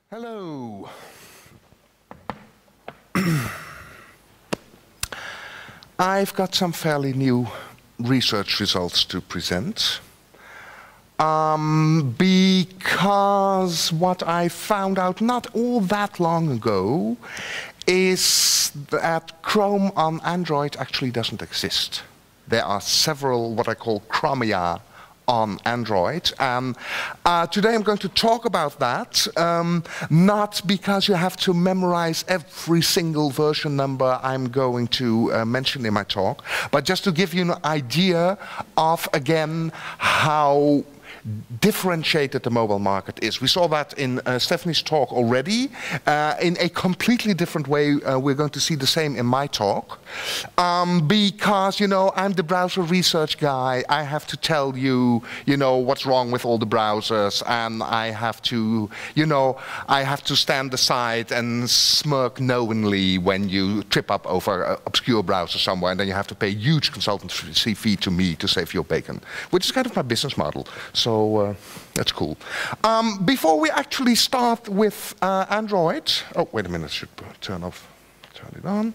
Hello. I've got some fairly new research results to present. Because what I found out not all that long ago is that Chrome on Android actually doesn't exist. There are several what I call Chromia on Android. Today I'm going to talk about that, not because you have to memorize every single version number I'm going to mention in my talk, but just to give you an idea of, again, how differentiated the mobile market is. We saw that in Stephanie's talk already. In a completely different way, we're going to see the same in my talk. Because, you know, I'm the browser research guy. I have to tell you, what's wrong with all the browsers, and I have to, I have to stand aside and smirk knowingly when you trip up over an obscure browser somewhere, and then you have to pay a huge consultancy fee to me to save your bacon, which is kind of my business model. So that's cool. Before we actually start with Android, oh wait a minute, I should turn it on.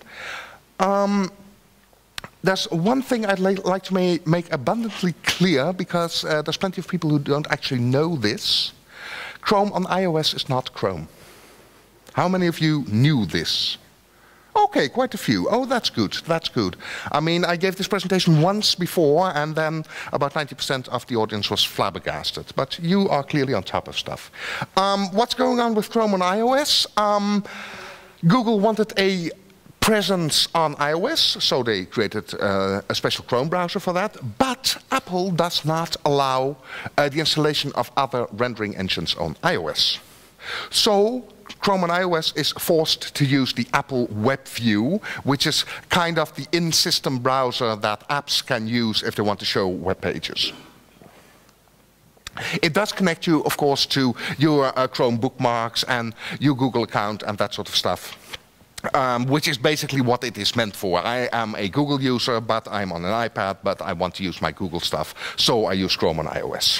There's one thing I'd like to make abundantly clear, because there's plenty of people who don't actually know this. Chrome on iOS is not Chrome. How many of you knew this? Okay, quite a few. Oh, that's good, that's good. I mean, I gave this presentation once before, and then about 90% of the audience was flabbergasted. But you are clearly on top of stuff. What's going on with Chrome on iOS? Google wanted a presence on iOS, so they created a special Chrome browser for that. But Apple does not allow the installation of other rendering engines on iOS. So Chrome on iOS is forced to use the Apple WebView, which is kind of the in-system browser that apps can use if they want to show web pages. It does connect you, of course, to your Chrome bookmarks and your Google account and that sort of stuff, which is basically what it is meant for. I am a Google user, but I'm on an iPad, but I want to use my Google stuff, so I use Chrome on iOS.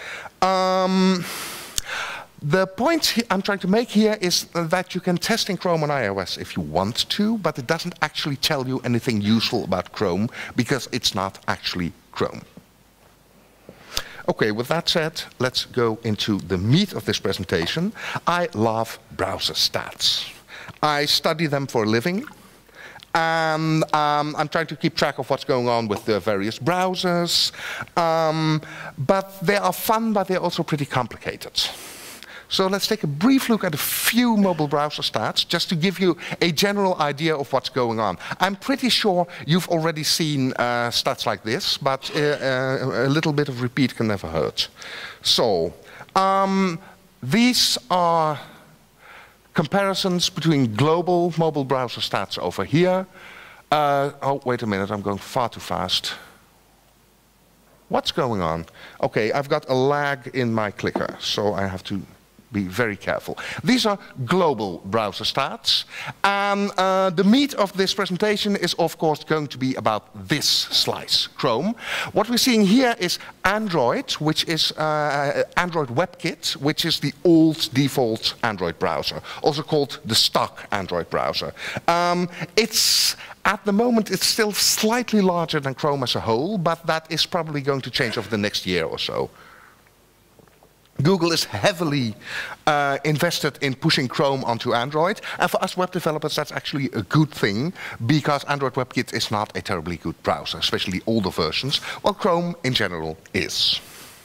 The point I'm trying to make here is that you can test in Chrome on iOS if you want to, but it doesn't actually tell you anything useful about Chrome, because it's not actually Chrome. Okay, with that said, let's go into the meat of this presentation. I love browser stats. I study them for a living. And I'm trying to keep track of what's going on with the various browsers. But they are fun, but they're also pretty complicated. So let's take a brief look at a few mobile browser stats, just to give you a general idea of what's going on. I'm pretty sure you've already seen stats like this, but a little bit of repeat can never hurt. So these are comparisons between global mobile browser stats over here. Oh, wait a minute, I'm going far too fast. What's going on? Okay, I've got a lag in my clicker, so I have to be very careful. These are global browser stats, and the meat of this presentation is of course going to be about this slice, Chrome. What we're seeing here is Android, which is Android WebKit, which is the old default Android browser, also called the stock Android browser. At the moment, it's still slightly larger than Chrome as a whole, but that is probably going to change over the next year or so. Google is heavily invested in pushing Chrome onto Android, and for us web developers that's actually a good thing, because Android WebKit is not a terribly good browser, especially older versions, while Chrome in general is.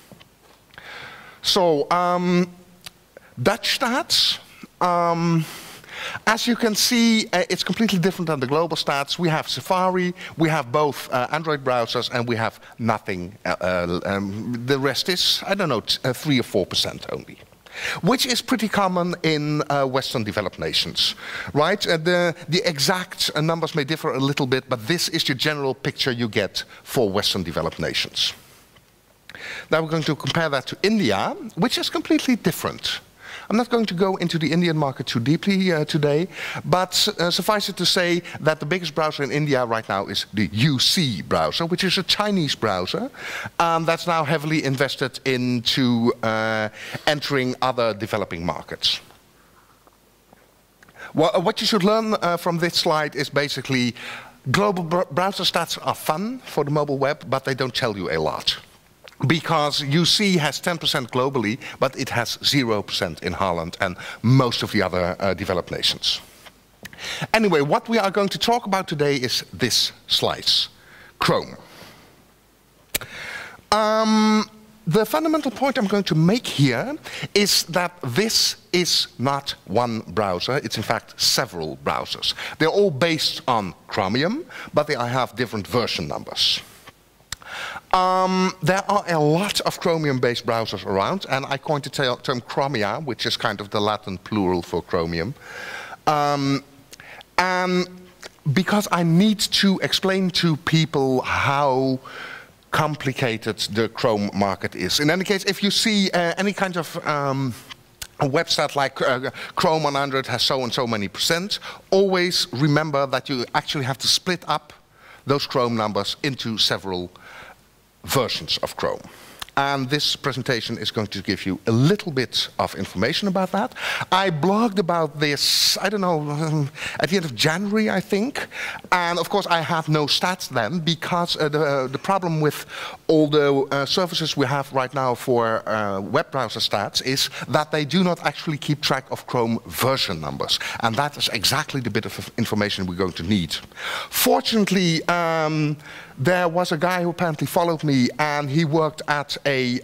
So, Dutch stats. As you can see, it's completely different than the global stats. We have Safari, we have both Android browsers, and we have nothing. The rest is, I don't know, 3 or 4% only, which is pretty common in Western developed nations, right? The exact numbers may differ a little bit, but this is the general picture you get for Western developed nations. Now we're going to compare that to India, which is completely different. I'm not going to go into the Indian market too deeply today, but suffice it to say that the biggest browser in India right now is the UC browser, which is a Chinese browser that's now heavily invested into entering other developing markets. Well, what you should learn from this slide is basically global browser stats are fun for the mobile web, but they don't tell you a lot. Because UC has 10% globally, but it has 0% in Holland and most of the other developed nations. Anyway, what we are going to talk about today is this slice, Chrome. The fundamental point I'm going to make here is that this is not one browser. It's in fact several browsers. They're all based on Chromium, but they have different version numbers. There are a lot of Chromium-based browsers around, and I coined the term Chromia, which is kind of the Latin plural for Chromium. And because I need to explain to people how complicated the Chrome market is. In any case, if you see any kind of a website like Chrome on Android has so and so many %, always remember that you actually have to split up those Chrome numbers into several versions of Chrome. And this presentation is going to give you a little bit of information about that. I blogged about this, I don't know, at the end of January, I think. And of course, I had no stats then, because the problem with all the services we have right now for web browser stats is that they do not actually keep track of Chrome version numbers. And that is exactly the bit of information we're going to need. Fortunately, there was a guy who apparently followed me, and he worked at a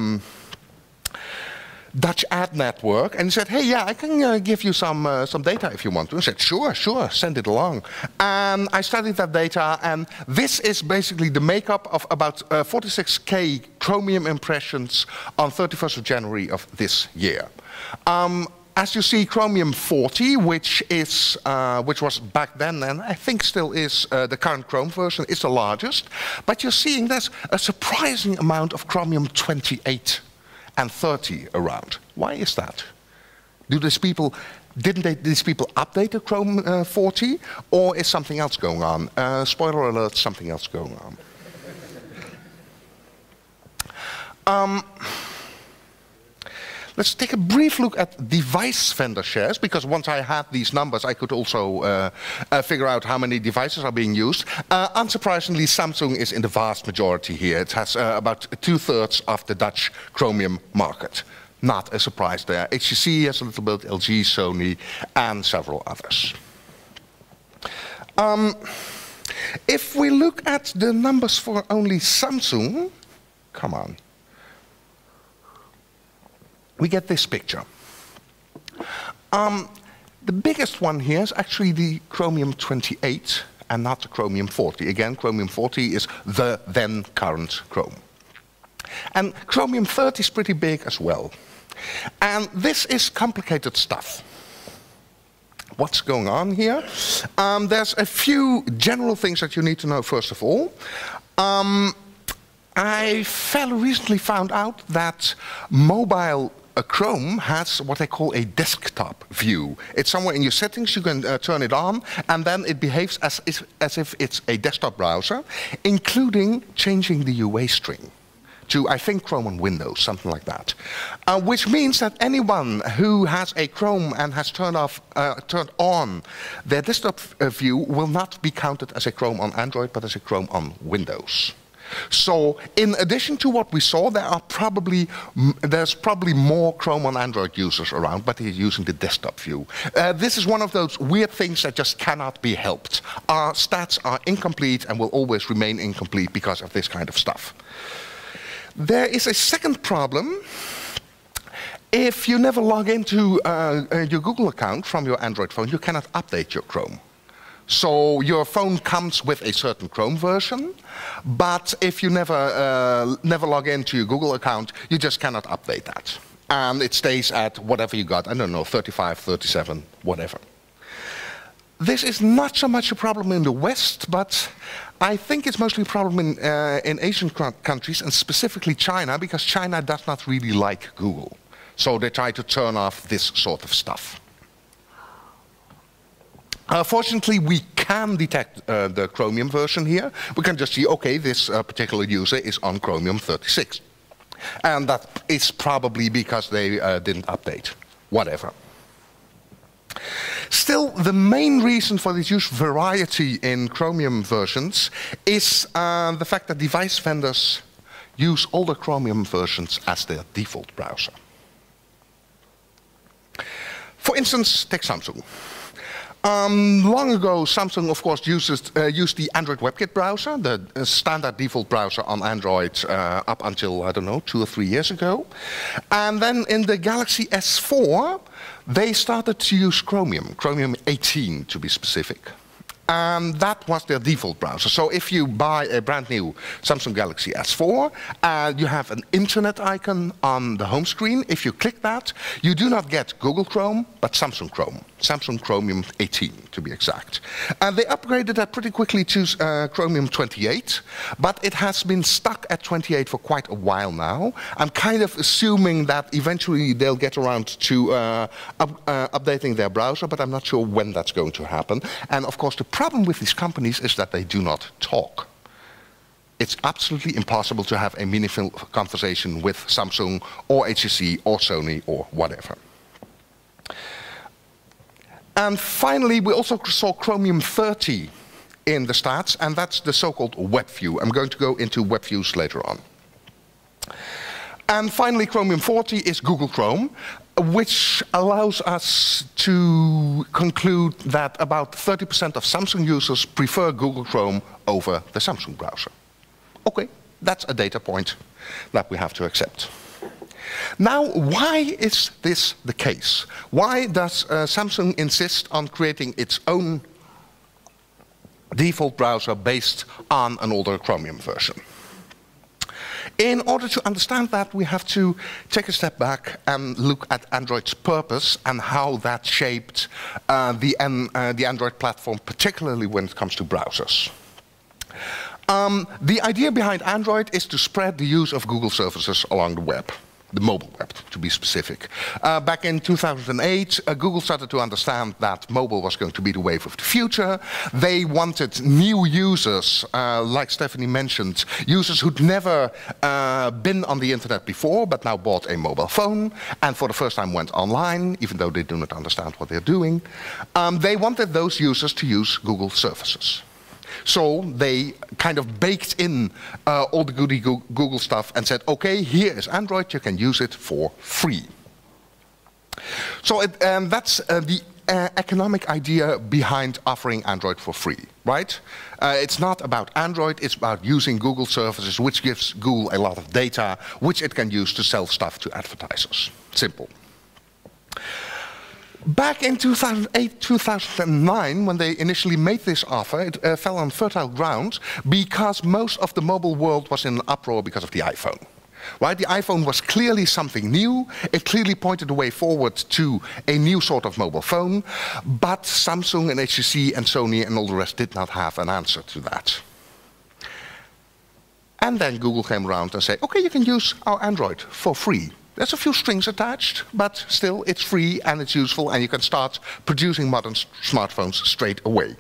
Dutch ad network, and he said, hey, yeah, I can give you some data if you want to. I said, sure, send it along. And I studied that data, and this is basically the makeup of about 46K Chromium impressions on 31st of January of this year. As you see, Chromium 40, which was back then, and I think still is the current Chrome version, is the largest. But you're seeing there's a surprising amount of Chromium 28 and 30 around. Why is that? Didn't these people update the Chrome 40, or is something else going on? Spoiler alert: something else going on. Let's take a brief look at device vendor shares, because once I had these numbers, I could also figure out how many devices are being used. Unsurprisingly, Samsung is in the vast majority here. It has about 2/3 of the Dutch Chromium market. Not a surprise there. HTC has a little bit, LG, Sony, and several others. If we look at the numbers for only Samsung, come on, we get this picture. The biggest one here is actually the Chromium 28 and not the Chromium 40. Again, Chromium 40 is the then current Chrome. And Chromium 30 is pretty big as well. And this is complicated stuff. What's going on here? There's a few general things that you need to know first of all. I fairly recently found out that mobile Chrome has what they call a desktop view. It's somewhere in your settings, you can turn it on, and then it behaves as if it's a desktop browser, including changing the UA string to, I think, Chrome on Windows, something like that. Which means that anyone who has a Chrome and has turned on their desktop view will not be counted as a Chrome on Android, but as a Chrome on Windows. So, in addition to what we saw, there's probably more Chrome on Android users around, but they're using the desktop view. This is one of those weird things that just cannot be helped. Our stats are incomplete and will always remain incomplete because of this kind of stuff. There is a second problem. If you never log into your Google account from your Android phone, you cannot update your Chrome. So your phone comes with a certain Chrome version, but if you never log into your Google account, you just cannot update that. And it stays at whatever you got, I don't know, 35, 37, whatever. This is not so much a problem in the West, but I think it's mostly a problem in Asian countries, and specifically China, because China does not really like Google. So they try to turn off this sort of stuff. Fortunately, we can detect the Chromium version here. We can just see, okay, this particular user is on Chromium 36. And that is probably because they didn't update. Whatever. Still, the main reason for this huge variety in Chromium versions is the fact that device vendors use older Chromium versions as their default browser. For instance, take Samsung. Long ago, Samsung, of course, used the Android WebKit browser, the standard default browser on Android up until, I don't know, 2 or 3 years ago. And then in the Galaxy S4, they started to use Chromium, Chromium 18 to be specific. And that was their default browser. So if you buy a brand new Samsung Galaxy S4, you have an internet icon on the home screen. If you click that, you do not get Google Chrome, but Samsung Chrome. Samsung Chromium 18, to be exact. And they upgraded that pretty quickly to Chromium 28, but it has been stuck at 28 for quite a while now. I'm kind of assuming that eventually they'll get around to updating their browser, but I'm not sure when that's going to happen. And of course, the problem with these companies is that they do not talk. It's absolutely impossible to have a meaningful conversation with Samsung or HTC or Sony or whatever. And finally, we also saw Chromium 30 in the stats, and that's the so-called WebView. I'm going to go into WebViews later on. And finally, Chromium 40 is Google Chrome, which allows us to conclude that about 30% of Samsung users prefer Google Chrome over the Samsung browser. Okay, that's a data point that we have to accept. Now, why is this the case? Why does Samsung insist on creating its own default browser based on an older Chromium version? In order to understand that, we have to take a step back and look at Android's purpose and how that shaped the Android platform, particularly when it comes to browsers. The idea behind Android is to spread the use of Google services along the web. The mobile web, to be specific. Back in 2008, Google started to understand that mobile was going to be the wave of the future. They wanted new users, like Stephanie mentioned, users who'd never been on the internet before, but now bought a mobile phone, and for the first time went online, even though they do not understand what they're doing. They wanted those users to use Google services. So they kind of baked in all the goody Google stuff and said, okay, here is Android, you can use it for free. So that's the economic idea behind offering Android for free, right? It's not about Android, it's about using Google services, which gives Google a lot of data, which it can use to sell stuff to advertisers. Simple. Back in 2008, 2009, when they initially made this offer, it fell on fertile ground because most of the mobile world was in an uproar because of the iPhone. Right? The iPhone was clearly something new. It clearly pointed the way forward to a new sort of mobile phone. But Samsung and HTC and Sony and all the rest did not have an answer to that. And then Google came around and said, okay, you can use our Android for free. There's a few strings attached, but still it's free and it's useful and you can start producing modern smartphones straight away.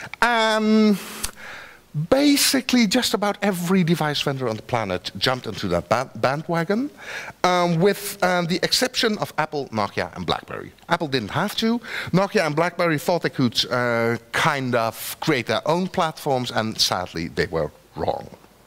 Basically, just about every device vendor on the planet jumped into that bandwagon, with the exception of Apple, Nokia, and BlackBerry. Apple didn't have to. Nokia and BlackBerry thought they could kind of create their own platforms, and sadly, they were wrong.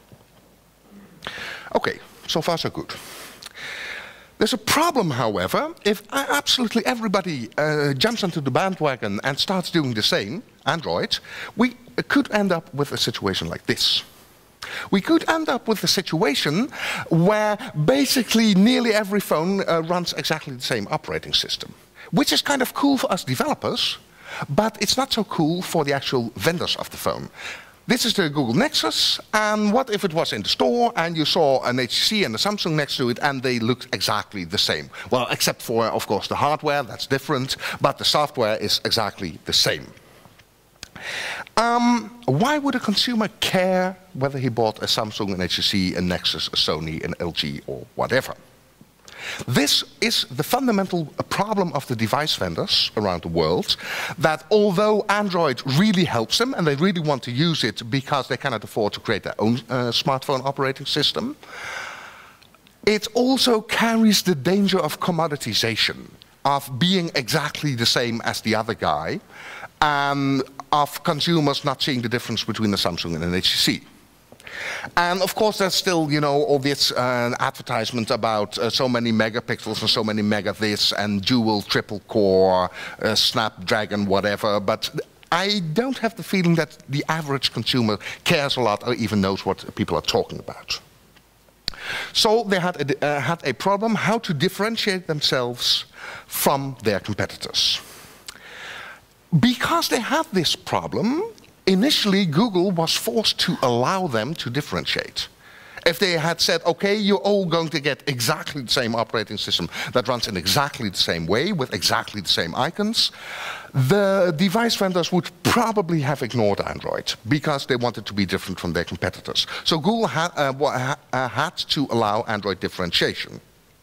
Okay, so far so good. There's a problem, however, if absolutely everybody jumps onto the bandwagon and starts doing the same, Android, we could end up with a situation like this. We could end up with a situation where basically nearly every phone runs exactly the same operating system, which is kind of cool for us developers, but it's not so cool for the actual vendors of the phone. This is the Google Nexus, and what if it was in the store and you saw an HTC and a Samsung next to it and they looked exactly the same? Well, except for, of course, the hardware, that's different, but the software is exactly the same. Why would a consumer care whether he bought a Samsung, an HTC, a Nexus, a Sony, an LG, or whatever? This is the fundamental problem of the device vendors around the world, that although Android really helps them and they really want to use it because they cannot afford to create their own smartphone operating system, it also carries the danger of commoditization. of being exactly the same as the other guy, of consumers not seeing the difference between a Samsung and an HTC. And of course there's still, you know, all this advertisement about so many megapixels and so many mega this and dual, triple core, Snapdragon, whatever, but I don't have the feeling that the average consumer cares a lot or even knows what people are talking about. So they had a problem how to differentiate themselves from their competitors. Because they had this problem, initially Google was forced to allow them to differentiate. If they had said, okay, you're all going to get exactly the same operating system that runs in exactly the same way with exactly the same icons, the device vendors would probably have ignored Android because they wanted to be different from their competitors. So Google had to allow Android differentiation.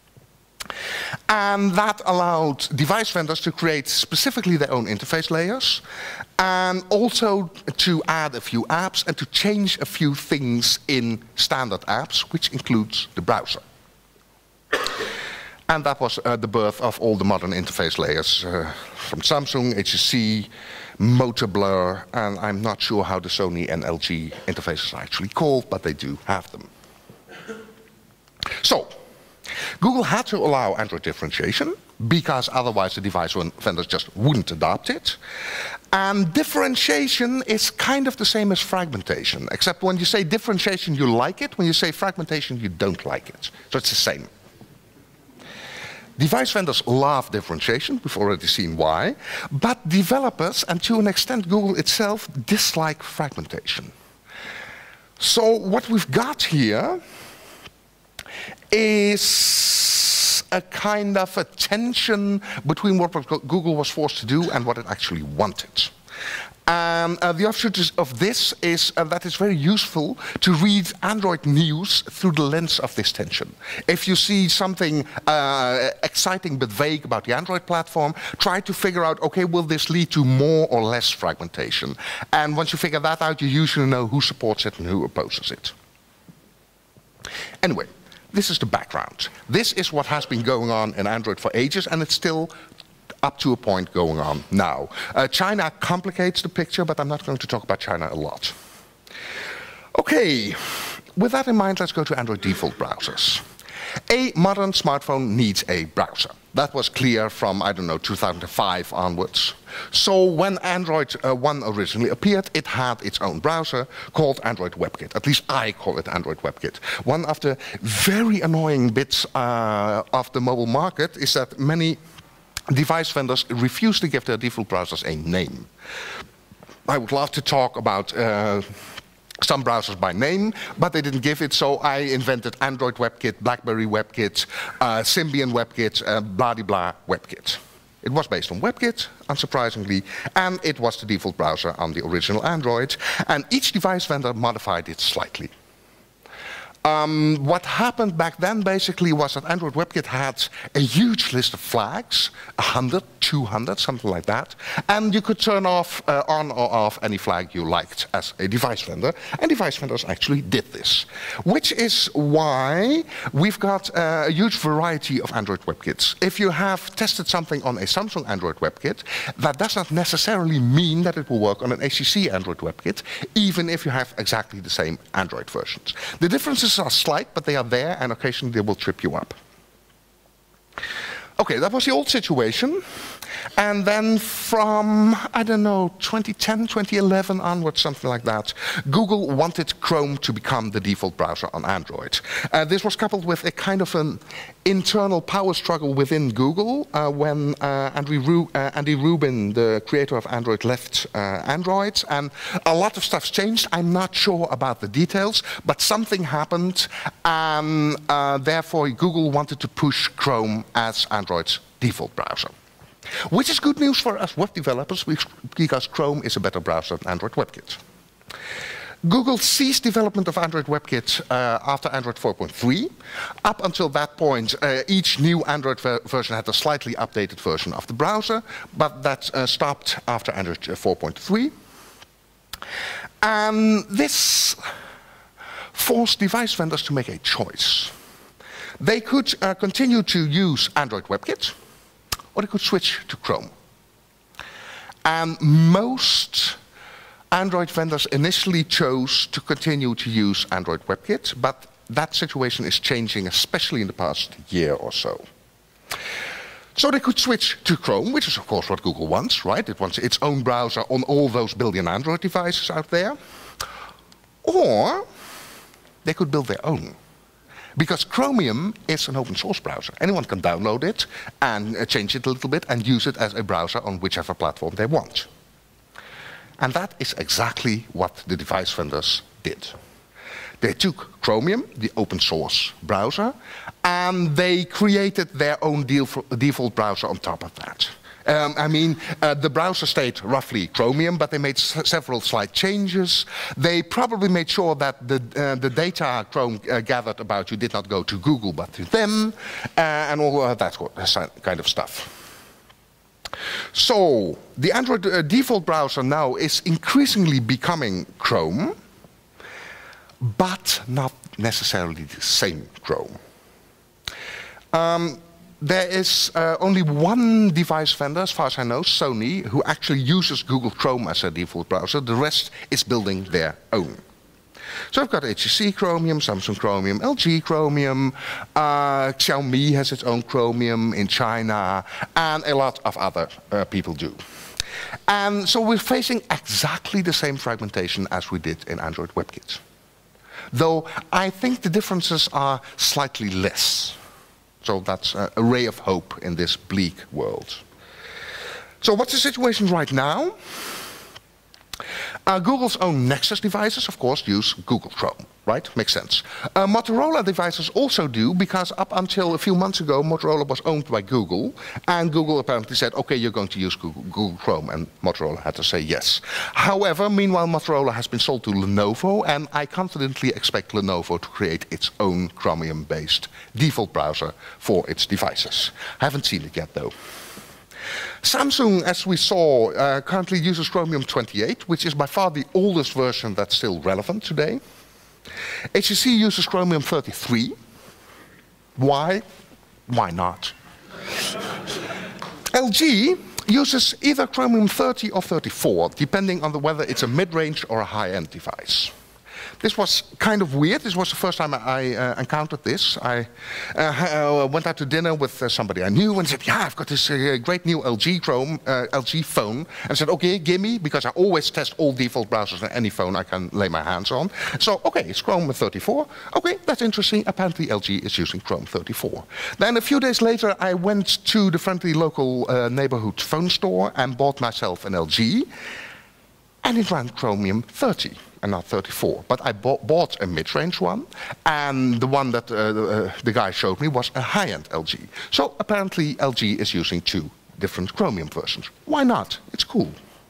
And that allowed device vendors to create specifically their own interface layers and also to add a few apps and to change a few things in standard apps, which includes the browser. And that was the birth of all the modern interface layers from Samsung, HTC, Motoblur, and I'm not sure how the Sony and LG interfaces are actually called, but they do have them. So, Google had to allow Android differentiation because otherwise the device vendors just wouldn't adopt it. And differentiation is kind of the same as fragmentation, except when you say differentiation you like it, when you say fragmentation you don't like it. So it's the same. Device vendors love differentiation, we've already seen why, but developers, and to an extent Google itself, dislike fragmentation. So what we've got here is a kind of a tension between what Google was forced to do and what it actually wanted. And the offshoot of this is that it's very useful to read Android news through the lens of this tension. If you see something exciting but vague about the Android platform, try to figure out, okay, will this lead to more or less fragmentation? And once you figure that out, you usually know who supports it and who opposes it. Anyway, this is the background. This is what has been going on in Android for ages, and it's still up to a point going on now. China complicates the picture, but I'm not going to talk about China a lot. Okay, with that in mind, let's go to Android default browsers. A modern smartphone needs a browser. That was clear from, I don't know, 2005 onwards. So when Android 1 originally appeared, it had its own browser called Android WebKit. At least I call it Android WebKit. One of the very annoying bits of the mobile market is that many device vendors refuse to give their default browsers a name. I would love to talk about some browsers by name, but they didn't give it, so I invented Android WebKit, BlackBerry WebKit, Symbian WebKit, blah-de-blah WebKit. It was based on WebKit, unsurprisingly, and it was the default browser on the original Android, and each device vendor modified it slightly. What happened back then basically was that Android WebKit had a huge list of flags, 100, 200, something like that, and you could turn off, on or off any flag you liked as a device vendor, and device vendors actually did this. Which is why we've got a huge variety of Android WebKits. If you have tested something on a Samsung Android WebKit, that does not necessarily mean that it will work on an HTC Android WebKit, even if you have exactly the same Android versions. The differences are slight, but they are there, and occasionally they will trip you up. Okay, that was the old situation. And then from, I don't know, 2010, 2011 onwards, something like that, Google wanted Chrome to become the default browser on Android. This was coupled with a kind of an internal power struggle within Google when Andy Rubin, the creator of Android, left Android. And a lot of stuff's changed. I'm not sure about the details, but something happened. And therefore, Google wanted to push Chrome as Android's default browser. Which is good news for us web developers because Chrome is a better browser than Android WebKit. Google ceased development of Android WebKit after Android 4.3. Up until that point, each new Android version had a slightly updated version of the browser, but that stopped after Android 4.3. And this forced device vendors to make a choice. They could continue to use Android WebKit, or they could switch to Chrome. And most Android vendors initially chose to continue to use Android WebKit, but that situation is changing, especially in the past year or so. So they could switch to Chrome, which is of course what Google wants, right? It wants its own browser on all those billion Android devices out there. Or they could build their own. Because Chromium is an open source browser. Anyone can download it and change it a little bit and use it as a browser on whichever platform they want. And that is exactly what the device vendors did. They took Chromium, the open source browser, and they created their own default browser on top of that. The browser stayed roughly Chromium, but they made several slight changes. They probably made sure that the data Chrome gathered about you did not go to Google, but to them, and all that kind of stuff. So, the Android default browser now is increasingly becoming Chrome, but not necessarily the same Chrome. There is only one device vendor, as far as I know, Sony, who actually uses Google Chrome as a default browser. The rest is building their own. So I've got HTC Chromium, Samsung Chromium, LG Chromium, Xiaomi has its own Chromium in China, and a lot of other people do. And so we're facing exactly the same fragmentation as we did in Android WebKit. Though I think the differences are slightly less. So that's a ray of hope in this bleak world. So what's the situation right now? Google's own Nexus devices, of course, use Google Chrome, right? Makes sense. Motorola devices also do, because up until a few months ago, Motorola was owned by Google, and Google apparently said, okay, you're going to use Google Chrome, and Motorola had to say yes. However, meanwhile, Motorola has been sold to Lenovo, and I confidently expect Lenovo to create its own Chromium-based default browser for its devices. I haven't seen it yet, though. Samsung, as we saw, currently uses Chromium 28, which is by far the oldest version that's still relevant today. HTC uses Chromium 33. Why? Why not? LG uses either Chromium 30 or 34, depending on whether it's a mid-range or a high-end device. This was kind of weird. This was the first time I encountered this. I went out to dinner with somebody I knew and said, yeah, I've got this great new LG phone. And said, okay, gimme, because I always test all default browsers on any phone I can lay my hands on. So, okay, it's Chrome 34. Okay, that's interesting. Apparently LG is using Chrome 34. Then a few days later, I went to the friendly local neighborhood phone store and bought myself an LG. And it ran Chromium 30. And not 34. But I bought a mid-range one, and the one that the guy showed me was a high-end LG. So apparently LG is using two different Chromium versions. Why not? It's cool.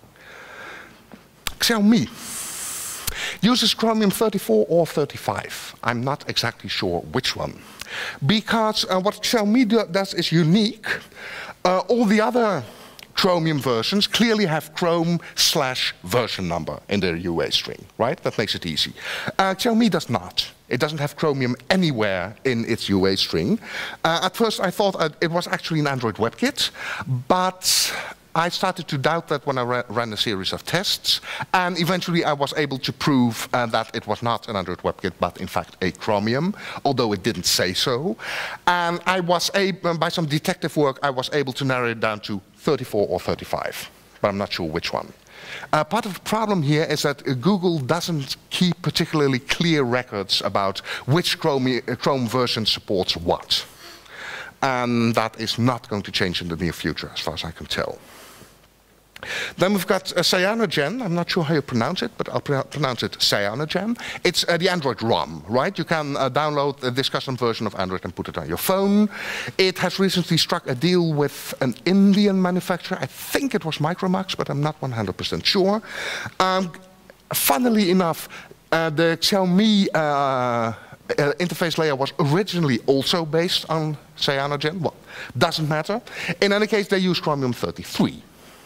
Xiaomi uses Chromium 34 or 35. I'm not exactly sure which one. Because what Xiaomi does is unique. All the other Chromium versions clearly have Chrome/version number in their UA string, right? That makes it easy. Xiaomi does not. It doesn't have Chromium anywhere in its UA string. At first I thought it was actually an Android WebKit, but I started to doubt that when I ran a series of tests, and eventually I was able to prove that it was not an Android WebKit, but in fact a Chromium, although it didn't say so. And I was able, by some detective work, I was able to narrow it down to 34 or 35, but I'm not sure which one. Part of the problem here is that Google doesn't keep particularly clear records about which Chrome version supports what. And that is not going to change in the near future, as far as I can tell. Then we've got Cyanogen. I'm not sure how you pronounce it, but I'll pronounce it Cyanogen. It's the Android ROM, right? You can download this custom version of Android and put it on your phone. It has recently struck a deal with an Indian manufacturer. I think it was Micromax, but I'm not 100% sure. Funnily enough, the Xiaomi interface layer was originally also based on Cyanogen. Well, doesn't matter. In any case, they use Chromium 33.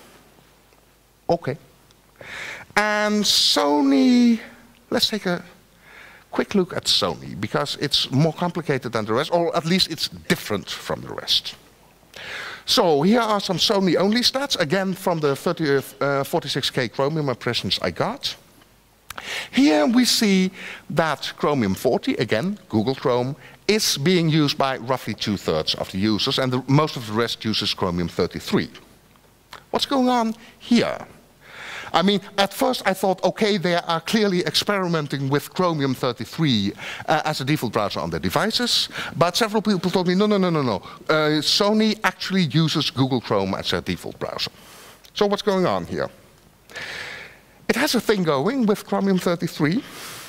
Okay. And Sony, let's take a quick look at Sony, because it's more complicated than the rest, or at least it's different from the rest. So here are some Sony-only stats, again from the 46K Chromium impressions I got. Here we see that Chromium 40, again, Google Chrome, is being used by roughly 2/3 of the users, and most of the rest uses Chromium 33. What's going on here? I mean, at first I thought, okay, they are clearly experimenting with Chromium 33 as a default browser on their devices, but several people told me, no. Sony actually uses Google Chrome as a default browser. So what's going on here? It has a thing going with Chromium 33,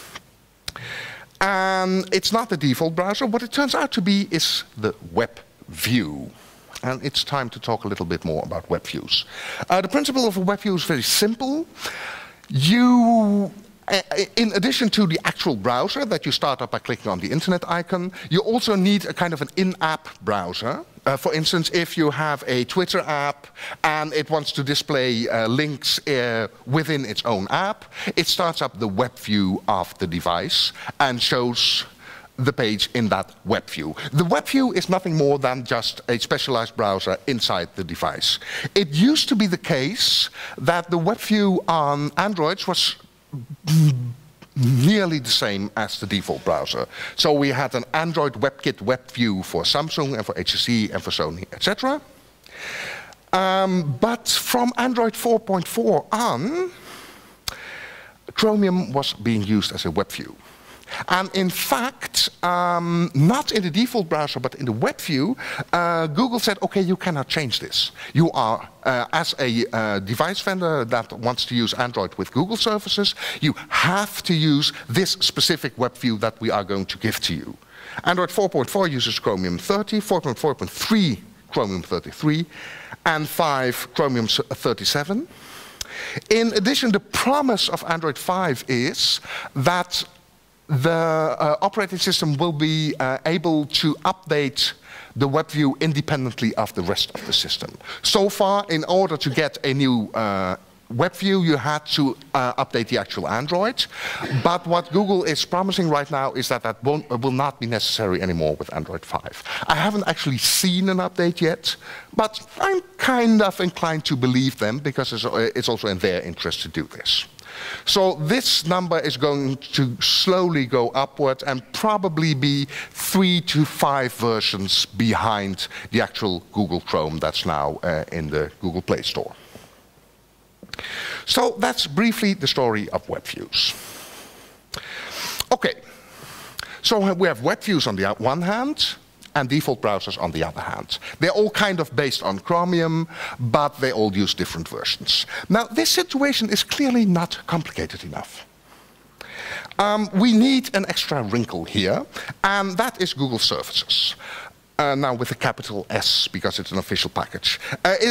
and it's not the default browser. What it turns out to be is the web view. And it's time to talk a little bit more about web views. The principle of a web view is very simple. You, in addition to the actual browser that you start up by clicking on the internet icon, you also need a kind of an in-app browser. For instance, if you have a Twitter app and it wants to display links within its own app, it starts up the web view of the device and shows the page in that web view. The web view is nothing more than just a specialized browser inside the device. It used to be the case that the web view on Androids was nearly the same as the default browser. So we had an Android WebKit web view for Samsung and for HTC and for Sony, etc. But from Android 4.4 on, Chromium was being used as a web view. And in fact, not in the default browser, but in the web view, Google said, okay, you cannot change this. You are, as a device vendor that wants to use Android with Google services, you have to use this specific web view that we are going to give to you. Android 4.4 uses Chromium 30, 4.4.3 Chromium 33, and 5 Chromium 37. In addition, the promise of Android 5 is that the operating system will be able to update the web view independently of the rest of the system. So far, in order to get a new web view, you had to update the actual Android. But what Google is promising right now is that that will not be necessary anymore with Android 5. I haven't actually seen an update yet, but I'm kind of inclined to believe them because it's also in their interest to do this. So this number is going to slowly go upward and probably be 3 to 5 versions behind the actual Google Chrome that's now in the Google Play Store. So that's briefly the story of web views. Okay, so we have web views on the one hand and default browsers on the other hand. They're all kind of based on Chromium, but they all use different versions. Now, this situation is clearly not complicated enough. We need an extra wrinkle here, and that is Google Services. Now with a capital S, because it's an official package.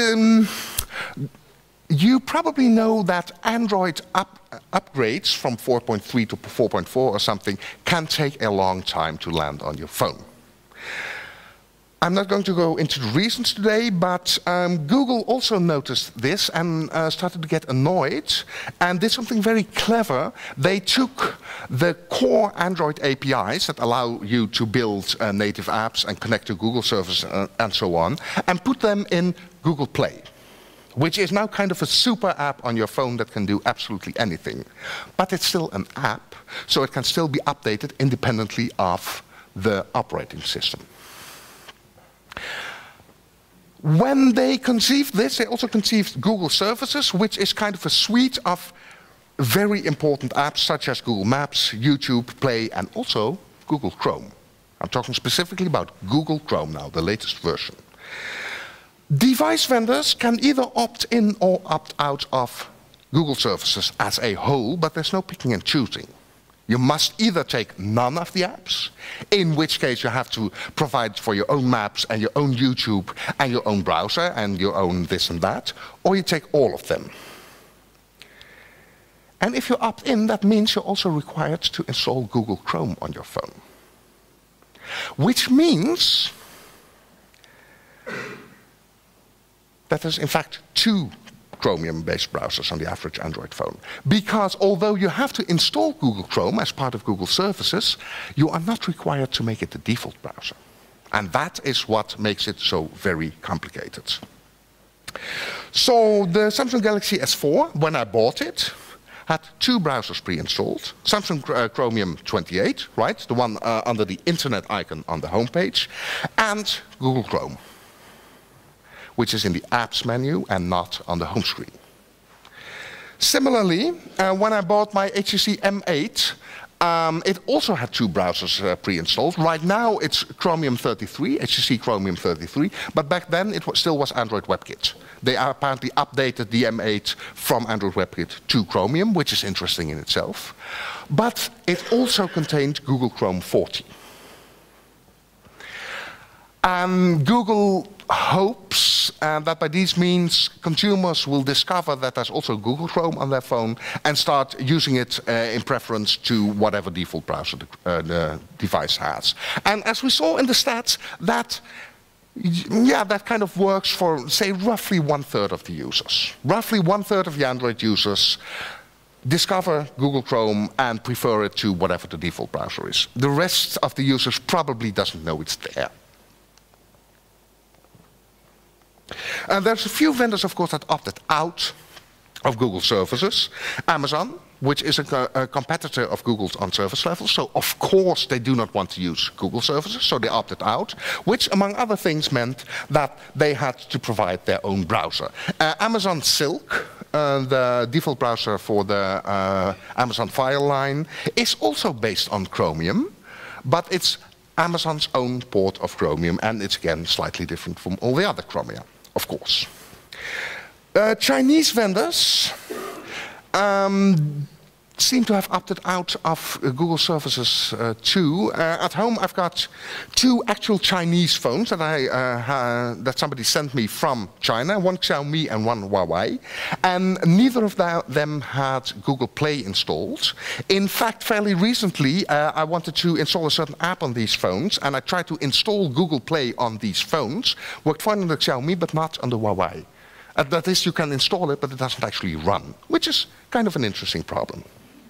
You probably know that Android upgrades from 4.3 to 4.4 or something can take a long time to land on your phone. I'm not going to go into the reasons today, but Google also noticed this and started to get annoyed and did something very clever. They took the core Android APIs that allow you to build native apps and connect to Google services and so on, and put them in Google Play, which is now kind of a super app on your phone that can do absolutely anything. But it's still an app, so it can still be updated independently of the operating system. When they conceived this, they also conceived Google Services, which is kind of a suite of very important apps such as Google Maps, YouTube, Play, and also Google Chrome. I'm talking specifically about Google Chrome now, the latest version. Device vendors can either opt in or opt out of Google Services as a whole, but there's no picking and choosing. You must either take none of the apps, in which case you have to provide for your own maps and your own YouTube and your own browser and your own this and that, or you take all of them. And if you opt in, that means you're also required to install Google Chrome on your phone. Which means that there's in fact 2 Chromium-based browsers on the average Android phone. Because although you have to install Google Chrome as part of Google Services, you are not required to make it the default browser. And that is what makes it so very complicated. So the Samsung Galaxy S4, when I bought it, had two browsers pre-installed. Samsung Chromium 28, right, the one under the internet icon on the homepage, and Google Chrome, which is in the apps menu and not on the home screen. Similarly, when I bought my HTC M8, it also had two browsers pre-installed. Right now it's Chromium 33, HTC Chromium 33, but back then it still was Android WebKit. They apparently updated the M8 from Android WebKit to Chromium, which is interesting in itself. But it also contained Google Chrome 40. Google hopes that by these means consumers will discover that there's also Google Chrome on their phone and start using it in preference to whatever default browser the device has. And as we saw in the stats, that kind of works for, say, roughly 1/3 of the users. Roughly 1/3 of the Android users discover Google Chrome and prefer it to whatever the default browser is. The rest of the users probably doesn't know it's there. And there's a few vendors, of course, that opted out of Google services. Amazon, which is a competitor of Google's on service level, so of course they do not want to use Google services, so they opted out, which among other things meant that they had to provide their own browser. Amazon Silk, the default browser for the Amazon Fire line, is also based on Chromium, but it's Amazon's own port of Chromium, and it's again slightly different from all the other Chromia, of course. Chinese vendors seem to have opted out of Google services too. At home I've got two actual Chinese phones that that somebody sent me from China, one Xiaomi and one Huawei, and neither of them had Google Play installed. In fact, fairly recently I wanted to install a certain app on these phones, and I tried to install Google Play on these phones. Worked fine on the Xiaomi but not on the Huawei. That is, you can install it, but it doesn't actually run, which is kind of an interesting problem.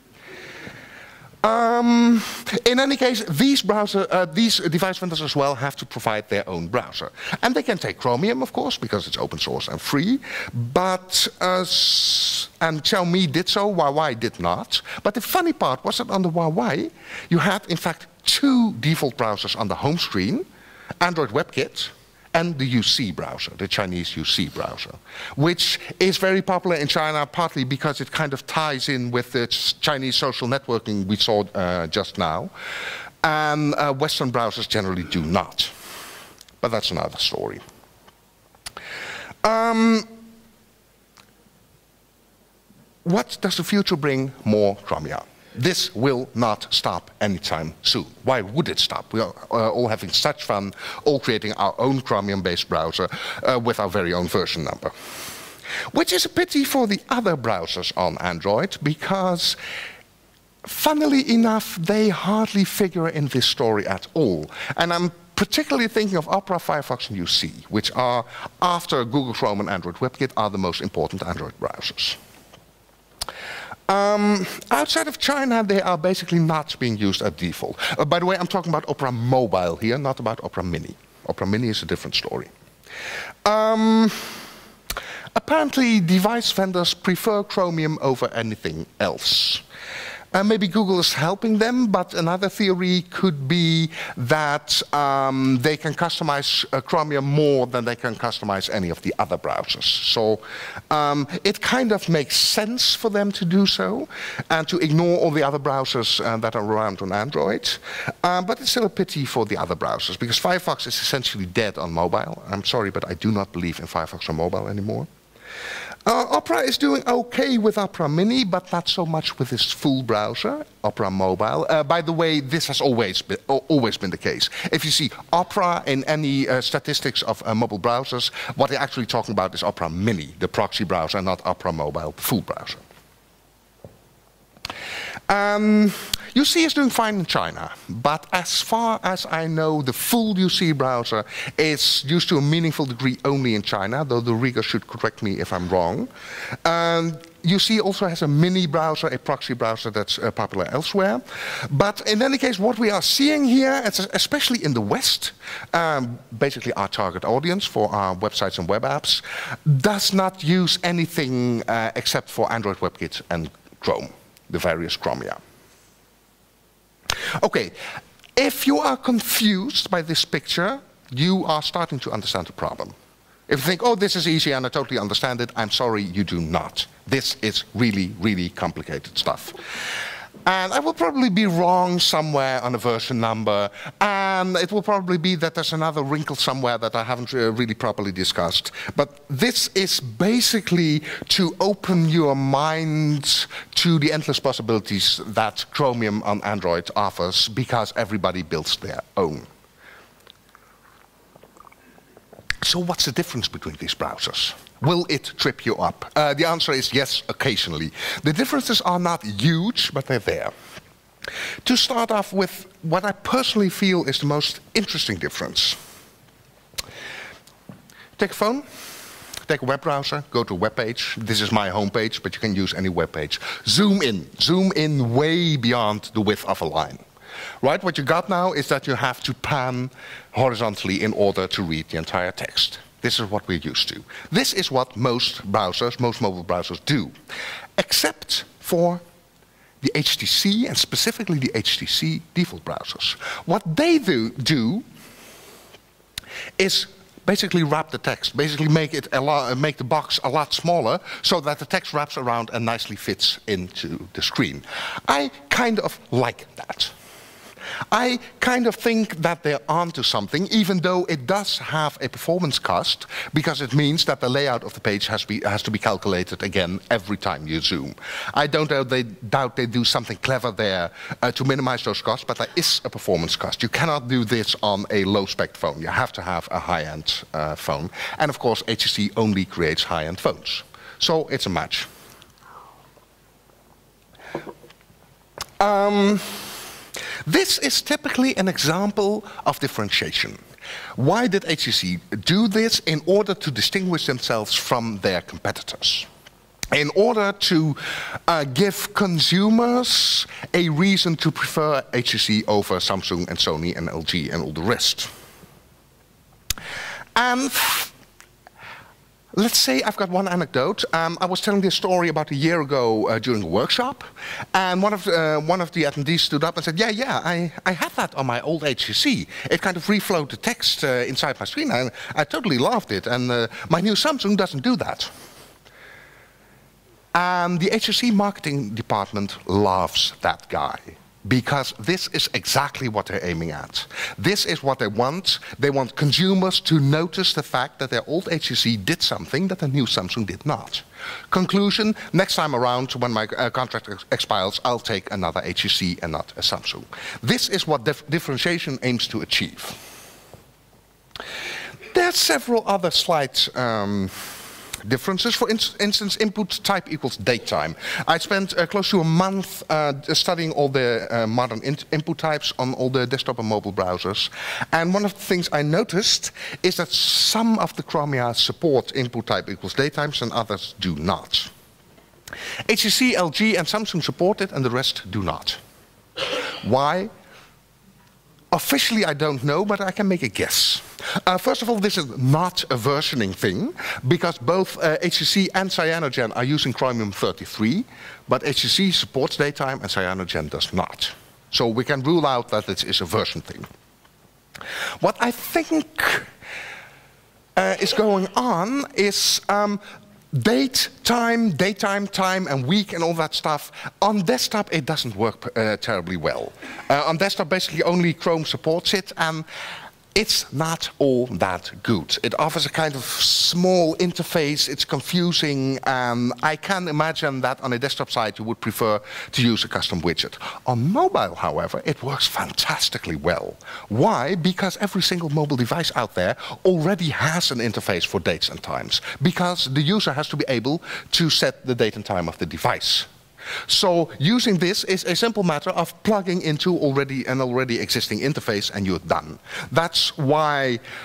In any case, these device vendors as well have to provide their own browser. And they can take Chromium, of course, because it's open source and free. But, and Xiaomi did so, Huawei did not. But the funny part was that on the Huawei, you had, in fact, two default browsers on the home screen, Android WebKit, and the UC browser, the Chinese UC browser, which is very popular in China, partly because it kind of ties in with the Chinese social networking we saw just now, and Western browsers generally do not. But that's another story. What does the future bring? More Chromia. This will not stop anytime soon. Why would it stop? We are all having such fun, all creating our own Chromium-based browser with our very own version number. Which is a pity for the other browsers on Android, because funnily enough, they hardly figure in this story at all. And I'm particularly thinking of Opera, Firefox, and UC, which are, after Google Chrome and Android WebKit, are the most important Android browsers. Outside of China, they are basically not being used at default. By the way, I'm talking about Opera Mobile here, not about Opera Mini. Opera Mini is a different story. Apparently, device vendors prefer Chromium over anything else. Maybe Google is helping them, but another theory could be that they can customize Chromium more than they can customize any of the other browsers. So it kind of makes sense for them to do so and to ignore all the other browsers that are around on Android. But it's still a pity for the other browsers, because Firefox is essentially dead on mobile. I'm sorry, but I do not believe in Firefox on mobile anymore. Opera is doing okay with Opera Mini, but not so much with its full browser, Opera Mobile. By the way, this has always been the case. If you see Opera in any statistics of mobile browsers, what they're actually talking about is Opera Mini, the proxy browser, not Opera Mobile, the full browser. UC is doing fine in China, but as far as I know, the full UC browser is used to a meaningful degree only in China, though the Riga should correct me if I'm wrong. you see also has a mini browser, a proxy browser that's popular elsewhere. But in any case, what we are seeing here, especially in the West, basically our target audience for our websites and web apps, does not use anything except for Android WebKit and Chrome, the various Chromia. Okay, if you are confused by this picture, you are starting to understand the problem. If you think, oh, this is easy and I totally understand it, I'm sorry, you do not. This is really, really complicated stuff. And I will probably be wrong somewhere on a version number, and it will probably be that there's another wrinkle somewhere that I haven't really properly discussed. But this is basically to open your mind to the endless possibilities that Chromium on Android offers, because everybody builds their own. So what's the difference between these browsers? Will it trip you up? The answer is yes, occasionally. The differences are not huge, but they're there. To start off with what I personally feel is the most interesting difference. Take a phone, take a web browser, go to a web page. This is my home page, but you can use any web page. Zoom in way beyond the width of a line. Right, what you got now is that you have to pan horizontally in order to read the entire text. This is what we're used to. This is what most browsers, most mobile browsers do, except for the HTC and specifically the HTC default browsers. What they do is basically wrap the text, basically make the box a lot smaller so that the text wraps around and nicely fits into the screen. I kind of like that. I kind of think that they're onto something, even though it does have a performance cost, because it means that the layout of the page has to be calculated again every time you zoom. I don't doubt they do something clever there to minimize those costs, but there is a performance cost. You cannot do this on a low-spec phone. You have to have a high-end phone. And of course, HTC only creates high-end phones. So it's a match. This is typically an example of differentiation. Why did HTC do this? In order to distinguish themselves from their competitors. In order to give consumers a reason to prefer HTC over Samsung and Sony and LG and all the rest. And let's say I've got one anecdote. I was telling this story about a year ago during a workshop, and one of the attendees stood up and said, yeah, I had that on my old HTC. It kind of reflowed the text inside my screen, and I totally loved it, and my new Samsung doesn't do that. And the HTC marketing department loves that guy, because this is exactly what they're aiming at. This is what they want. They want consumers to notice the fact that their old HTC did something that the new Samsung did not. Conclusion, next time around when my contract expires, I'll take another HTC and not a Samsung. This is what differentiation aims to achieve. There are several other slight differences. For instance, input type equals date time. I spent close to a month studying all the modern input types on all the desktop and mobile browsers. And one of the things I noticed is that some of the Chromia support input type equals date times and others do not. HTC, LG, and Samsung support it and the rest do not. Why? Officially, I don't know, but I can make a guess. First of all, this is not a versioning thing, because both HTC and Cyanogen are using Chromium 33, but HTC supports datetime and Cyanogen does not. So we can rule out that it is a version thing. What I think is going on is date, time, daytime, time, and week, and all that stuff. On desktop, it doesn't work terribly well. On desktop, basically only Chrome supports it, and it's not all that good. It offers a kind of small interface, it's confusing, and I can imagine that on a desktop site you would prefer to use a custom widget. On mobile, however, it works fantastically well. Why? Because every single mobile device out there already has an interface for dates and times, because the user has to be able to set the date and time of the device. So using this is a simple matter of plugging into an already existing interface and you're done. That's why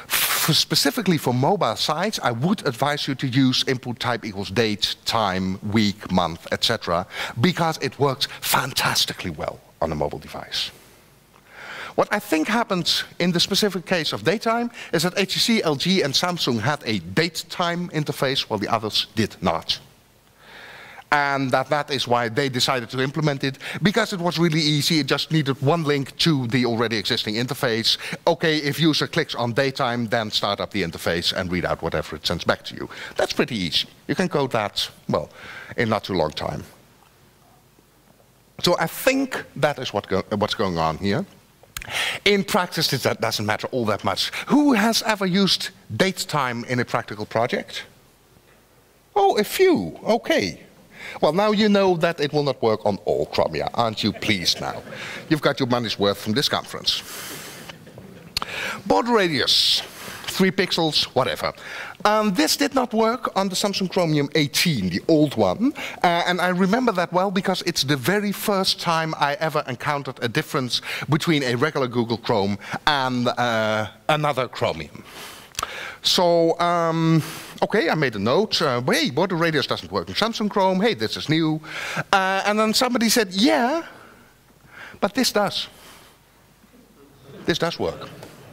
specifically for mobile sites, I would advise you to use input type equals date, time, week, month, etc., because it works fantastically well on a mobile device. What I think happened in the specific case of datetime is that HTC, LG, and Samsung had a date-time interface while the others did not. And that is why they decided to implement it, because it was really easy. It just needed one link to the already existing interface. Okay, if user clicks on datetime, then start up the interface and read out whatever it sends back to you. That's pretty easy. You can code that, well, in not too long time. So I think that is what's going on here. In practice, that doesn't matter all that much. Who has ever used datetime in a practical project? Oh, a few. Okay. Well, now you know that it will not work on all Chromia. Aren't you pleased now? You've got your money's worth from this conference. Border radius, 3 pixels, whatever. This did not work on the Samsung Chromium 18, the old one. And I remember that well because it's the very first time I ever encountered a difference between a regular Google Chrome and another Chromium. So, okay, I made a note. Hey, border radius doesn't work in Samsung Chrome. Hey, this is new. And then somebody said, yeah, but this does. This does work.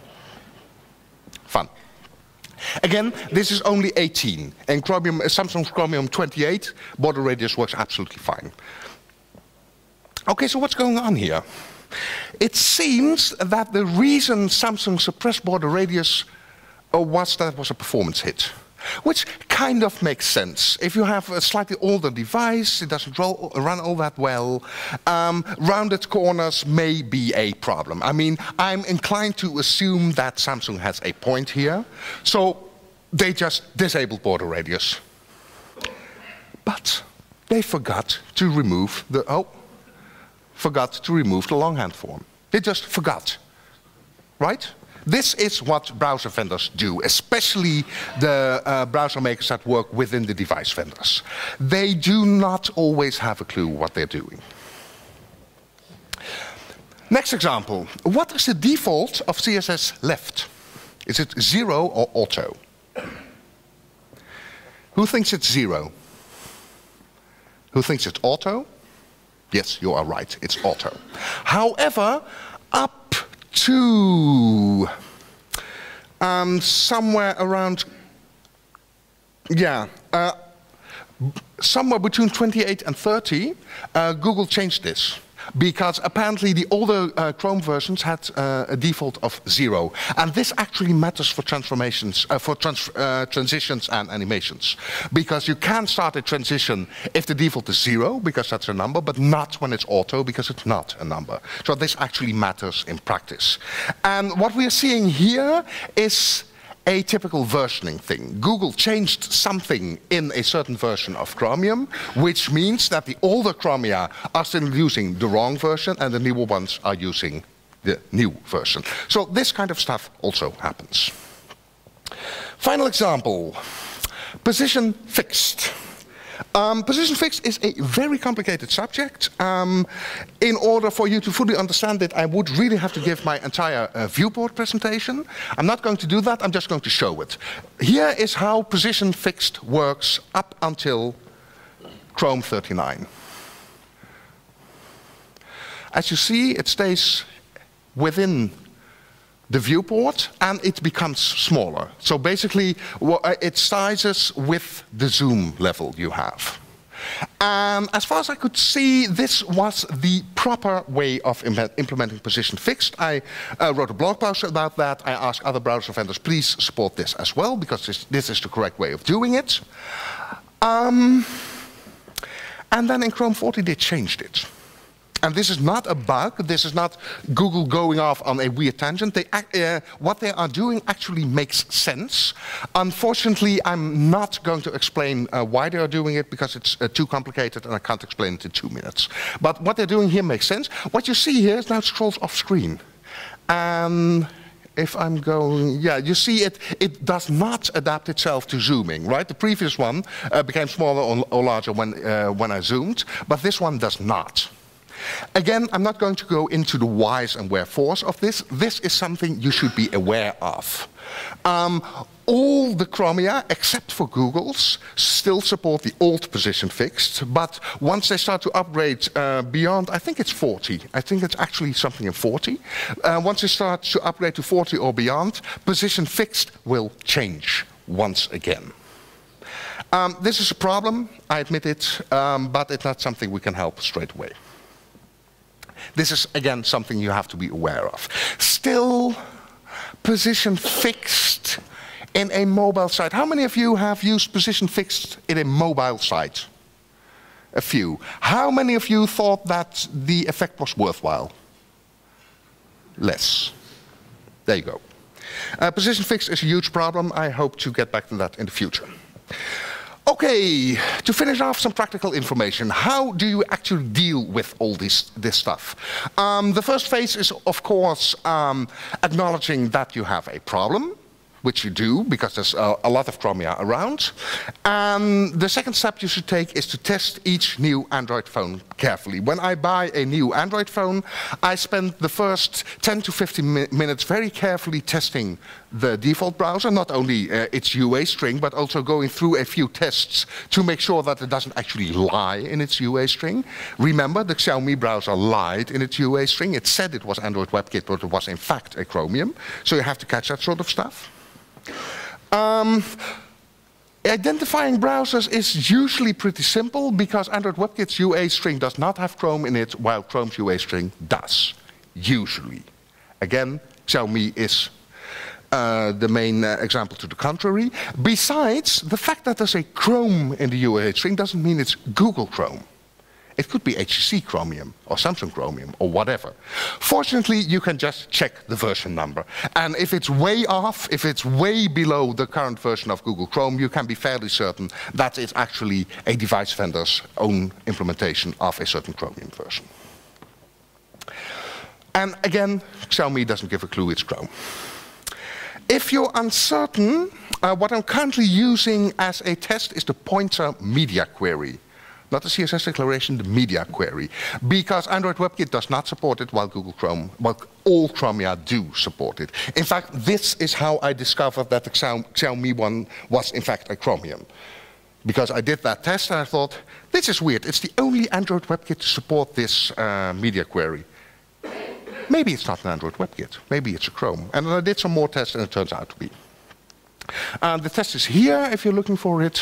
Fun. Again, this is only 18. In Chromium, Samsung's Chromium 28, border radius works absolutely fine. Okay, so what's going on here? It seems that the reason Samsung suppressed border radius was that it was a performance hit. Which kind of makes sense. If you have a slightly older device, it doesn't run all that well, rounded corners may be a problem. I mean, I'm inclined to assume that Samsung has a point here, so they just disabled border radius. But they forgot to remove the, longhand form. They just forgot, right? This is what browser vendors do, especially the browser makers that work within the device vendors. They do not always have a clue what they're doing. Next example. What is the default of CSS left? Is it 0 or auto? Who thinks it's 0? Who thinks it's auto? Yes, you are right, it's auto. However, up to somewhere around, somewhere between 28 and 30, Google changed this. Because apparently the older Chrome versions had a default of 0. And this actually matters for transformations, transitions and animations. Because you can start a transition if the default is 0, because that's a number, but not when it's auto, because it's not a number. So this actually matters in practice. And what we are seeing here is a typical versioning thing. Google changed something in a certain version of Chromium, which means that the older Chromia are still using the wrong version and the newer ones are using the new version. So this kind of stuff also happens. Final example, position fixed. Position fixed is a very complicated subject. In order for you to fully understand it, I would really have to give my entire viewport presentation. I'm not going to do that, I'm just going to show it. Here is how position fixed works up until Chrome 39. As you see, it stays within the viewport and it becomes smaller. So basically it sizes with the zoom level you have. As far as I could see, this was the proper way of implementing position fixed. I wrote a blog post about that. I asked other browser vendors, please support this as well, because this is the correct way of doing it. And then in Chrome 40 they changed it. And this is not a bug, this is not Google going off on a weird tangent. What they are doing actually makes sense. Unfortunately, I'm not going to explain why they are doing it, because it's too complicated and I can't explain it in 2 minutes. But what they're doing here makes sense. What you see here is now it scrolls off screen. If I'm going, yeah, you see it does not adapt itself to zooming, right? The previous one became smaller or larger when I zoomed, but this one does not. Again, I'm not going to go into the whys and wherefores of this. This is something you should be aware of. All the Chromia, except for Google's, still support the old position fixed, but once they start to upgrade beyond, I think it's 40. I think it's actually something in 40. Once they start to upgrade to 40 or beyond, position fixed will change once again. This is a problem, I admit it, but it's not something we can help straight away. This is, again, something you have to be aware of. Still, position fixed in a mobile site. How many of you have used position fixed in a mobile site? A few. How many of you thought that the effect was worthwhile? Less. There you go. Position fixed is a huge problem. I hope to get back to that in the future. Okay, to finish off, some practical information. How do you actually deal with all this stuff? The first phase is, of course, acknowledging that you have a problem, which you do, because there's a lot of Chromia around. And the second step you should take is to test each new Android phone carefully. When I buy a new Android phone, I spend the first 10 to 15 minutes very carefully testing the default browser, not only its UA string, but also going through a few tests to make sure that it doesn't actually lie in its UA string. Remember, the Xiaomi browser lied in its UA string. It said it was Android WebKit, but it was in fact a Chromium. So you have to catch that sort of stuff. Identifying browsers is usually pretty simple because Android WebKit's UA string does not have Chrome in it, while Chrome's UA string does, usually. Again, Xiaomi is the main example to the contrary. Besides, the fact that there's a Chrome in the UA string doesn't mean it's Google Chrome. It could be HTC Chromium or Samsung Chromium or whatever. Fortunately, you can just check the version number. And if it's way off, if it's way below the current version of Google Chrome, you can be fairly certain that it's actually a device vendor's own implementation of a certain Chromium version. And again, Xiaomi doesn't give a clue it's Chrome. If you're uncertain, what I'm currently using as a test is the Pointer Media Query. Not the CSS declaration, the media query. Because Android WebKit does not support it, while Google Chrome, well, all Chromia do support it. In fact, this is how I discovered that the Xiaomi one was in fact a Chromium. Because I did that test and I thought, this is weird. It's the only Android WebKit to support this media query. Maybe it's not an Android WebKit. Maybe it's a Chrome. And then I did some more tests and it turns out to be. The test is here if you're looking for it.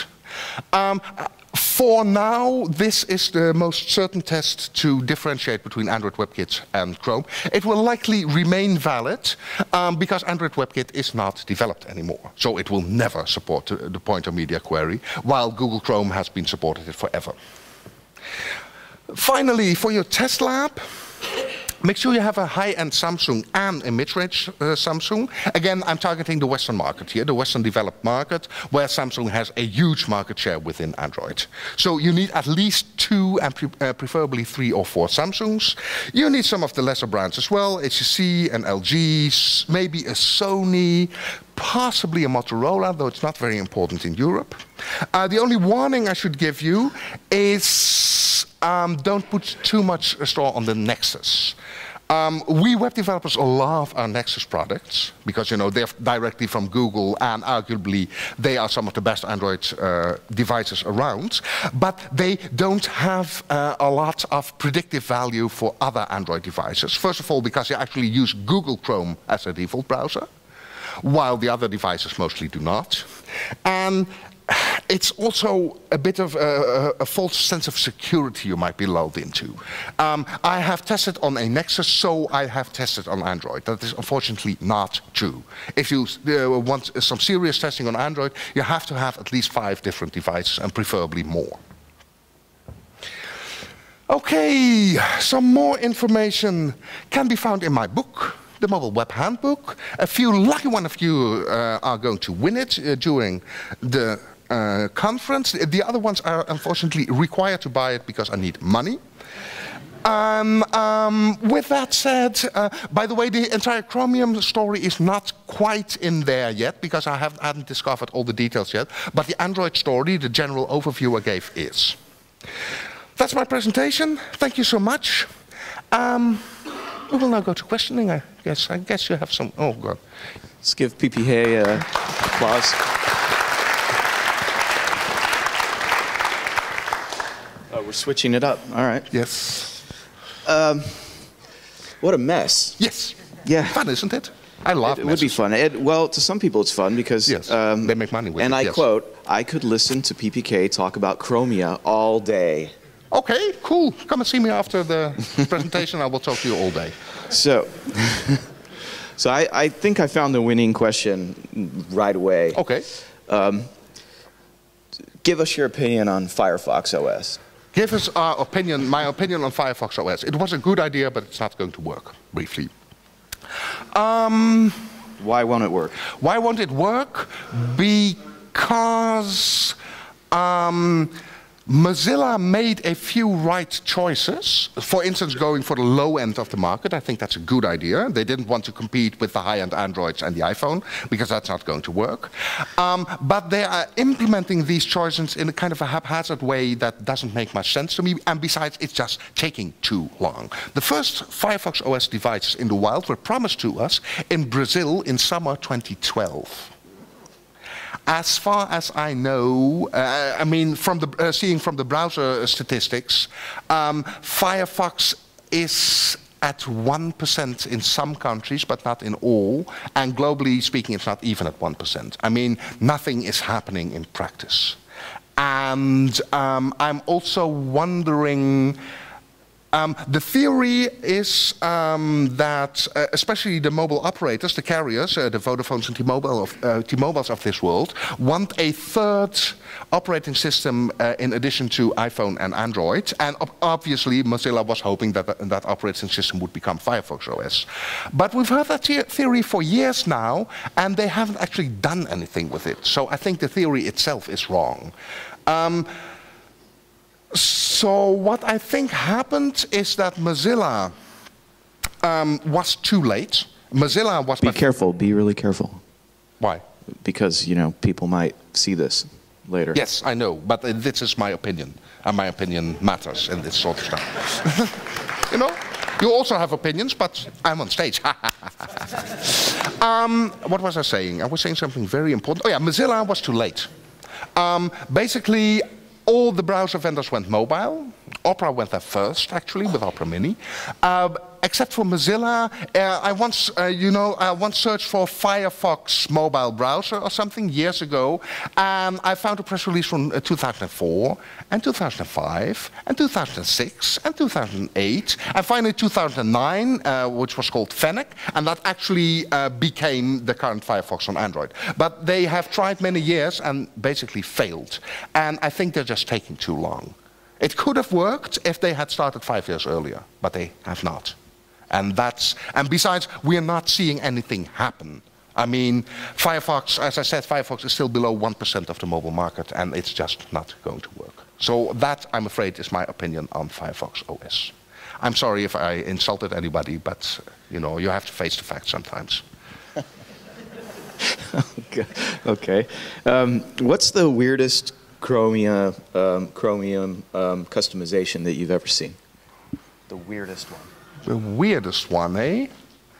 For now, this is the most certain test to differentiate between Android WebKit and Chrome. It will likely remain valid because Android WebKit is not developed anymore. So it will never support the Pointer Media Query, while Google Chrome has been supported it forever. Finally, for your test lab, make sure you have a high-end Samsung and a mid-range Samsung. Again, I'm targeting the Western market here, the Western developed market, where Samsung has a huge market share within Android. So you need at least 2 and preferably 3 or 4 Samsungs. You need some of the lesser brands as well, HTC and LG, maybe a Sony, possibly a Motorola, though it's not very important in Europe. The only warning I should give you is don't put too much store on the Nexus. We web developers love our Nexus products because, you know, they're directly from Google and arguably they are some of the best Android devices around. But they don't have a lot of predictive value for other Android devices. First of all, because they actually use Google Chrome as a default browser, while the other devices mostly do not. And it's also a bit of a false sense of security you might be lulled into. I have tested on a Nexus, so I have tested on Android. That is unfortunately not true. If you want some serious testing on Android, you have to have at least 5 different devices and preferably more. Okay, some more information can be found in my book, the Mobile Web Handbook. A few lucky one of you are going to win it during the conference. The other ones are unfortunately required to buy it because I need money. With that said, by the way, the entire Chromium story is not quite in there yet because I hadn't discovered all the details yet, but the Android story, the general overview I gave is. That's my presentation. Thank you so much. We will now go to questioning, I guess. I guess you have some... Oh, God. Let's give PPK applause. Oh, we're switching it up. All right. Yes. What a mess. Yes. Yeah. Fun, isn't it? I love it. It would be fun. Well, to some people it's fun because... Yes, they make money with it. And I yes. quote, I could listen to PPK talk about Chromia all day. Okay, cool. Come and see me after the presentation. I will talk to you all day. So, I think I found the winning question right away. Okay. Give us your opinion on Firefox OS. Give us my opinion on Firefox OS. It was a good idea, but it's not going to work, briefly. Why won't it work? Why won't it work? Because Mozilla made a few right choices. For instance, going for the low end of the market. I think that's a good idea. They didn't want to compete with the high-end Androids and the iPhone, because that's not going to work. But they are implementing these choices in a kind of a haphazard way that doesn't make much sense to me. And besides, it's just taking too long. The first Firefox OS devices in the wild were promised to us in Brazil in summer 2012. As far as I know, I mean, from the, seeing from the browser statistics, Firefox is at 1% in some countries, but not in all. And globally speaking, it's not even at 1%. I mean, nothing is happening in practice. And I'm also wondering... the theory is that especially the mobile operators, the carriers, the Vodafones and T-Mobiles of this world, want a third operating system in addition to iPhone and Android. And obviously Mozilla was hoping that that operating system would become Firefox OS. But we've heard that theory for years now, and they haven't actually done anything with it. So I think the theory itself is wrong. So what I think happened is that Mozilla was too late. Mozilla was... Be careful. Be really careful. Why? Because, you know, people might see this later. Yes, I know, but this is my opinion. And my opinion matters in this sort of stuff. You know? You also have opinions, but I'm on stage. What was I saying? I was saying something very important. Oh yeah, Mozilla was too late. Basically... all the browser vendors went mobile. Opera went there first, actually, with Opera Mini. Except for Mozilla, I once searched for Firefox mobile browser or something years ago, and I found a press release from 2004, and 2005, and 2006, and 2008, and finally 2009, which was called Fennec, and that actually became the current Firefox on Android. But they have tried many years and basically failed, and I think they're just taking too long. It could have worked if they had started 5 years earlier, but they have not. And besides, we are not seeing anything happen. I mean, Firefox, as I said, Firefox is still below 1% of the mobile market, and it's just not going to work. So that, I'm afraid, is my opinion on Firefox OS. I'm sorry if I insulted anybody, but you know, you have to face the facts sometimes. Okay. What's the weirdest Chromium customization that you've ever seen? The weirdest one. The weirdest one, eh?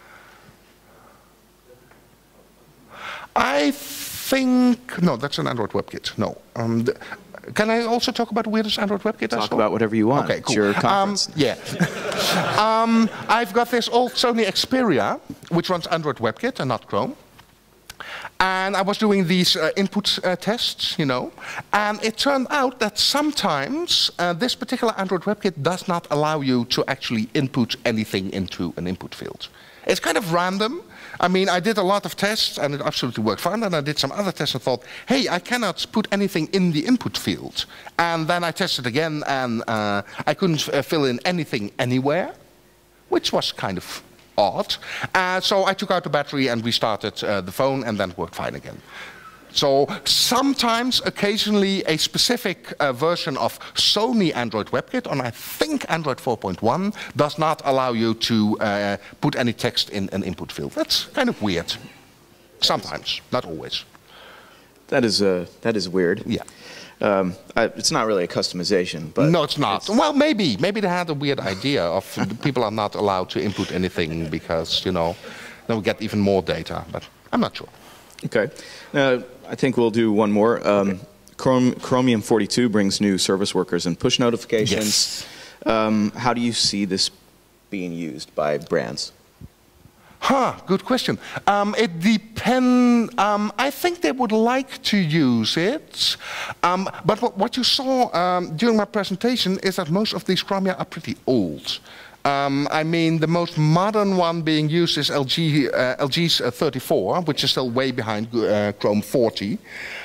I think... No, that's an Android WebKit. No. Can I also talk about the weirdest Android WebKit? Talk about whatever you want. Okay, cool. It's your conference. Yeah. I've got this old Sony Xperia, which runs Android WebKit and not Chrome. And I was doing these input tests, you know, and it turned out that sometimes this particular Android WebKit does not allow you to actually input anything into an input field. It's kind of random. I mean, I did a lot of tests and it absolutely worked fine. And I did some other tests and thought, hey, I cannot put anything in the input field. And then I tested again and I couldn't fill in anything anywhere, which was kind of odd. So I took out the battery and restarted the phone, and then it worked fine again. So sometimes, occasionally, a specific version of Sony Android WebKit, on I think Android 4.1, does not allow you to put any text in an input field. That's kind of weird. Sometimes, not always. That is weird. Yeah. It's not really a customization, but no, it's not. Well, maybe they had a weird idea of people are not allowed to input anything because then we get even more data. But I'm not sure. Okay. I think we'll do one more. Okay. Chromium 42 brings new service workers and push notifications. Yes. How do you see this being used by brands? Good question. It depends. I think they would like to use it. But what you saw during my presentation is that most of these Chromia are pretty old. I mean, the most modern one being used is LG's 34, which is still way behind Chrome 40.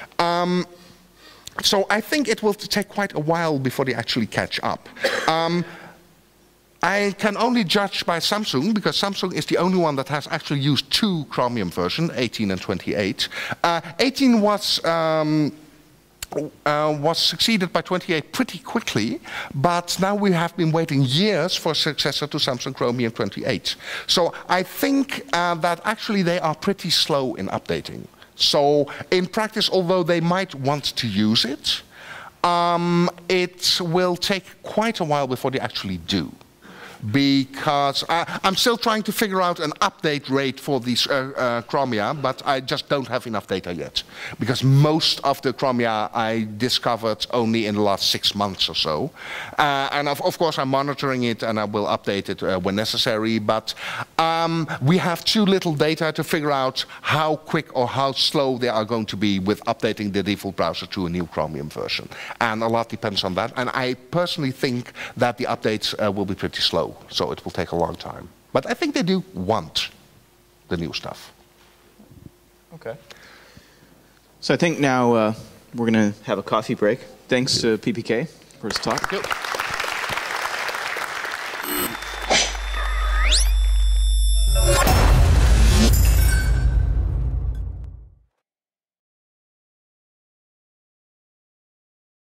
So I think it will take quite a while before they actually catch up. I can only judge by Samsung, because Samsung is the only one that has actually used two Chromium versions, 18 and 28. 18 was succeeded by 28 pretty quickly, but now we have been waiting years for a successor to Samsung Chromium 28. So I think that actually they are pretty slow in updating. So in practice, although they might want to use it, it will take quite a while before they actually do. Because I'm still trying to figure out an update rate for these Chromia, but I just don't have enough data yet. Because most of the Chromia I discovered only in the last 6 months or so. And of course I'm monitoring it and I will update it when necessary, but we have too little data to figure out how quick or how slow they are going to be with updating the default browser to a new Chromium version. And a lot depends on that. And I personally think that the updates will be pretty slow. So it will take a long time. But I think they do want the new stuff. Okay. So I think now we're going to have a coffee break. Thanks to PPK for his talk. Thank you.